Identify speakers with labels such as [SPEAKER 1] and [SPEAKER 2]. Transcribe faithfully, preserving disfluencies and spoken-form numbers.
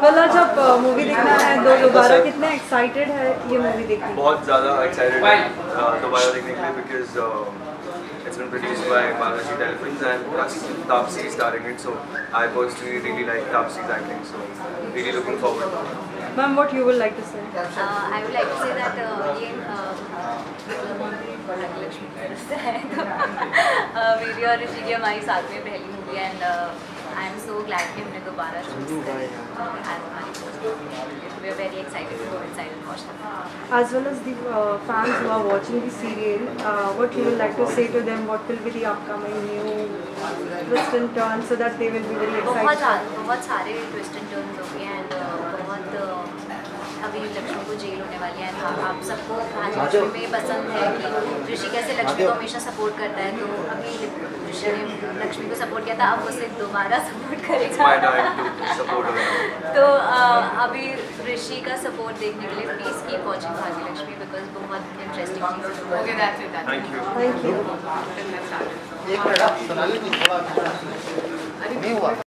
[SPEAKER 1] मतलब जब मूवी देखना है दो दोबारा कितने एक्साइटेड है ये मूवी देखने?
[SPEAKER 2] बहुत ज़्यादा एक्साइटेड है दोबारा देखने के लिए because it's been produced by Baaraa Spacial and plus Taapsee is starring it, so I personally really like Taapsee's acting, so really looking forward.
[SPEAKER 1] Ma'am, what you would like to say?
[SPEAKER 3] Uh, I would like to say that uh, ये लक्ष्मी है तो मेरी और ऋषि की हमारी साथ में पहली मूवी है and I am so glad कि हमने दोबारा शूट करी एज हमारी we are very excited to go inside and watch them.
[SPEAKER 1] As well as the uh, fans who are watching the serial, uh, what you would like to say to them? What will be the upcoming new twist and turns so that they will be very excited?
[SPEAKER 3] बहुत बहुत सारे twist and turns हो गए and बहुत अभी लक्ष्मी को jail होने वाली है एंड आप सबको आज लक्ष्मी में पसंद है कि ऋषि कैसे लक्ष्मी को हमेशा सपोर्ट करता है, तो अभी ऋषि ने लक्ष्मी को सपोर्ट किया था, अब उसे दोबारा सपोर्ट करेगा तो अभी ऋषि का सपोर्ट देखने के लिए please keep watching Bhagya Lakshmi because बहुत इंटरेस्टिंग चीज़ है।
[SPEAKER 4] Okay that's it
[SPEAKER 2] thank you
[SPEAKER 1] thank you.
[SPEAKER 4] एक मिनट सोनाली जी थोड़ा नहीं हुआ।